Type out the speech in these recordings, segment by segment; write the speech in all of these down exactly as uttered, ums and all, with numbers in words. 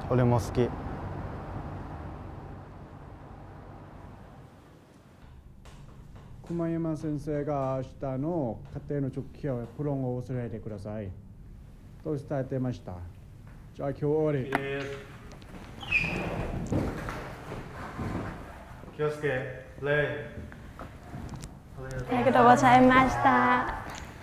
俺も好き。 熊山先生が明日の家庭の直帰をプロンを忘れないでくださいと伝えてました。じゃあ今日終わり。 気をつけ、レイ。 ありがとうございました。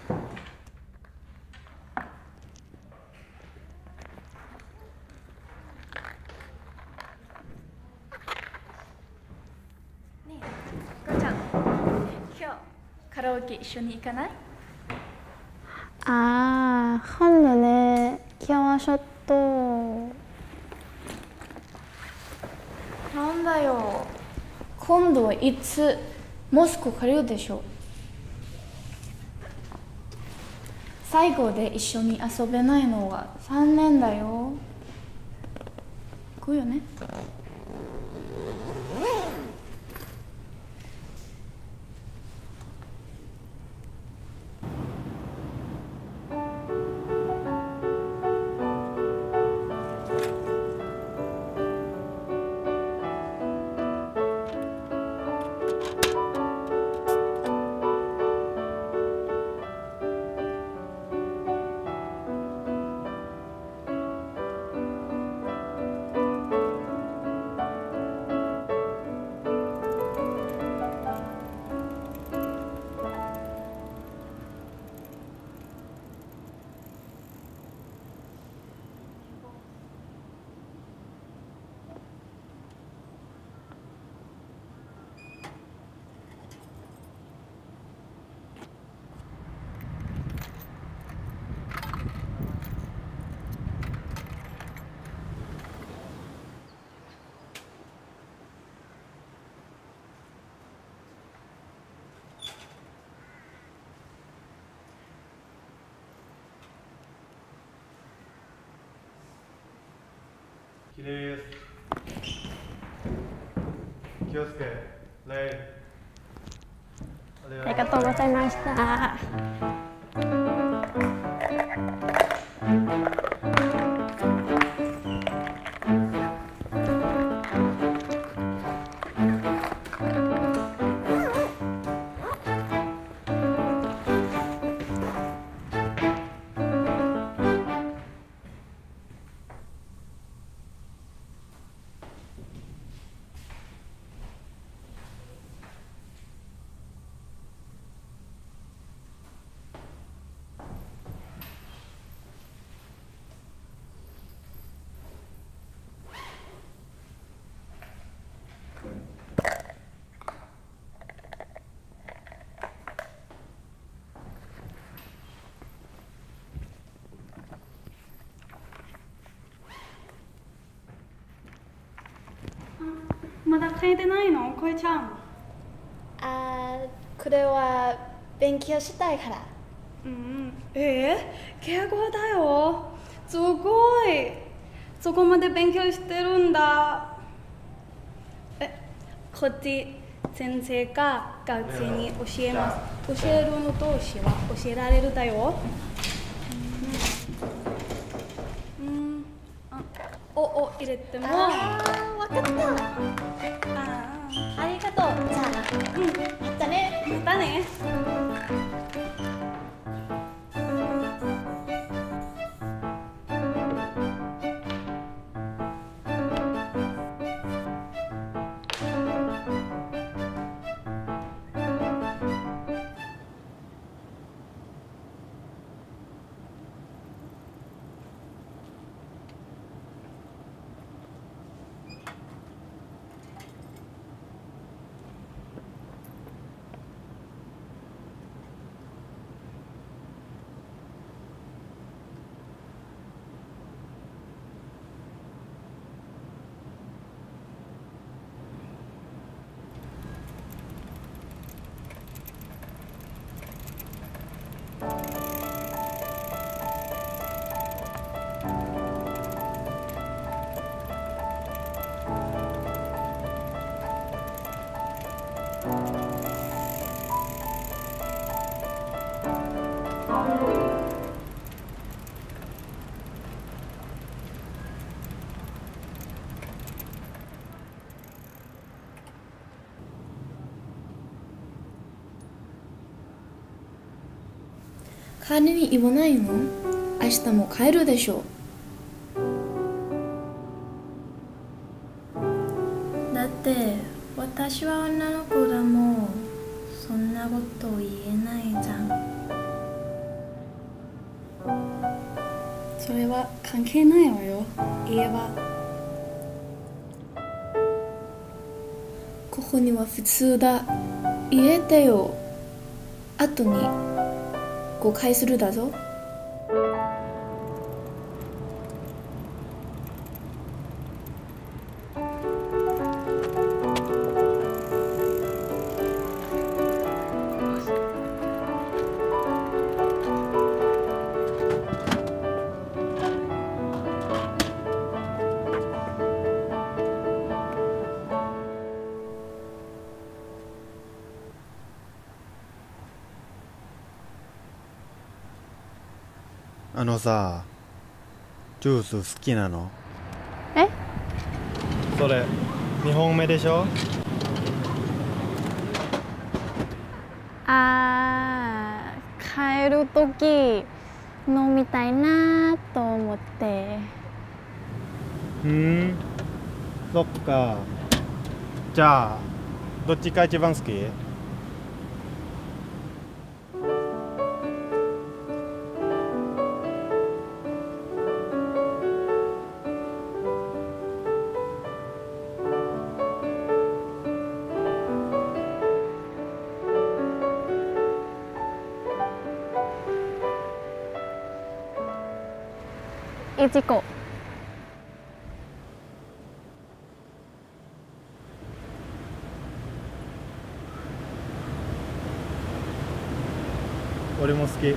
ねえ、母ちゃん、今日カラオケ一緒に行かない？ ああ、今度ね、今日はちょっと。 なんだよ。今度はいつモスク来るでしょ。最後で一緒に遊べないのはさんねんだよ。行くよね。 起立。気をつけ、レイ。 ありがとうございました。 まだ帰ってないの、こいちゃん。 あー、これは勉強したいから。 うん、えー、敬語だよ。すごい。そこまで勉強してるんだ。え、こっち先生が学生に教えます。教えるの同士は教えられるだよ。うん、うん、あ、おお入れても。 あー、わかった。 あありがとう。じゃあ、うん、またね。 またね。 彼に言わないの？明日も帰るでしょ。だって私は女の子だもん。そんなこと言えないじゃん。 それは関係ないわよ。言えばここには普通だ。言えてよ。後に誤解するだぞ。 あのさ、ジュース好きなの？ え？ それにほんめでしょ？ あー、帰るとき飲みたいなと思って。 ふーん、そっか。じゃあどっちが一番好き？ いちこ。 俺も好き。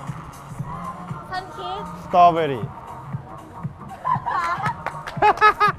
サンキュー。 ストロベリー